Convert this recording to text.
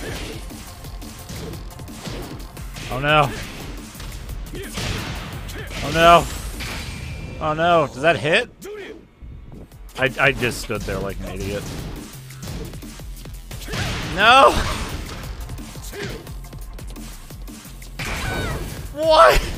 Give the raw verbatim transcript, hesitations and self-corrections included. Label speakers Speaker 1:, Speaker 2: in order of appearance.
Speaker 1: Oh no. Oh no. Oh no. Does that hit? I, I just stood there like an idiot. No! What?